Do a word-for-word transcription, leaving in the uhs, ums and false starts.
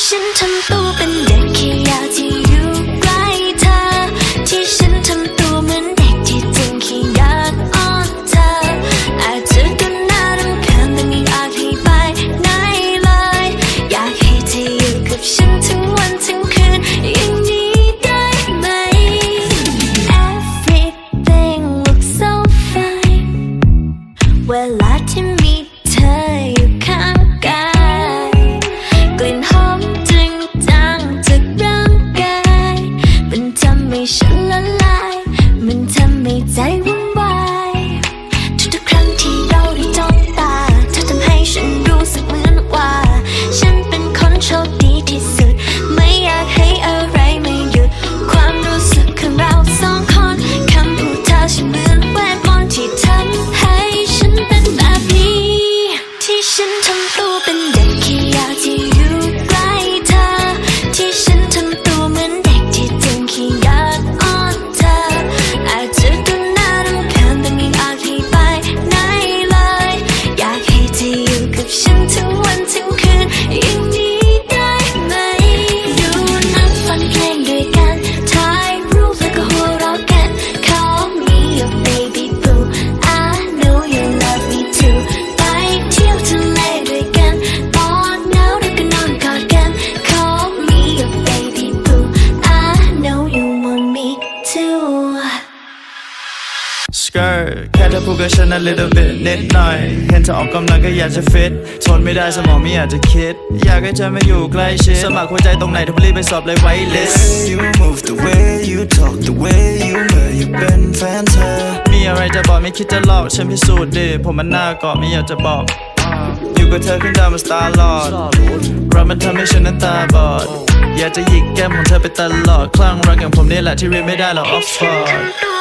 ฉันทำตัวเป็นเด็กแค่อยากจะอยู่ใกล้เธอที่ฉันทำตัวเหมือนเด็กที่จริงแค่อยากอ้อนเธออาจจะดูน่ารำคาญแต่ไม่อยากให้ไปไหนเลยอยากให้เธออยู่กับฉันทั้งวันทั้งคืนอย่างนี้ได้ไหม Everything looks so fine เวลาที่มีเธออยู่ข้างกายกลิ่นหอมจริงจังจากร่างกายมันทำให้ฉันละลายมันทำให้ใจวุ่นวายทุกๆครั้งที่เราได้จ้องตาเธอทำให้ฉันรู้สึกเหมือนว่าฉันเป็นคนโชคดีที่สุดไม่อยากให้อะไรมาหยุดความรู้สึกของเราสองคนคำพูดเธอฉันเหมือนเวทมนต์ที่ทำให้ฉันเป็นแบบนี้ที่ฉันทำตัวเป็นเด็กแค่อยากจะอยู่ใกล้เธอที่ฉันทำตัวเหมือนเด็กที่จริงแค่อยากอ้อนเธออาจจะดูน่ารำคาญแต่ไม่อยากให้ไปไหนเลยอยากให้เธออยู่กับฉันทั้งวันทั้งคืนอย่างนี้ได้ไหมดูหนังฟังเพลงด้วยกันถ่ายรูปแล้วก็หัวเราะกัน Call me your baby boo I know you love me too ไปเที่ยวทะเลด้วยกันตอนหนาวเราก็นอนกอดกัน Call me your baby boo I know you want me too Skirt แค่เธอพูดกับฉัน a little bit นิดหน่อยเห็นเธอออกกำลังก็อยากจะฟิตทนไม่ได้สมองไม่อยากจะคิดอยากให้เธอมาอยู่ใกล้ชิดสมัครหัวใจตรงไหนเธอรีบไปสอบเลยไว้ list You move the way you talk the way you เมื่ออยู่เป็นแฟนเธอมีอะไรจะบอกไม่คิดจะหลอกฉันพิสูจน์ดิผมมันน่าเกาะไม่อยากจะบอกอยู่กับเธอขึ้นดาวมาสตาร์ลอดรักมันทำให้ฉันนั้นตาบอดอยากจะหยิกแก้มของเธอไปตลอดคลั่งรักอย่างผมนี่แหละที่เรียนไม่ได้หรอกออกฟอร์ด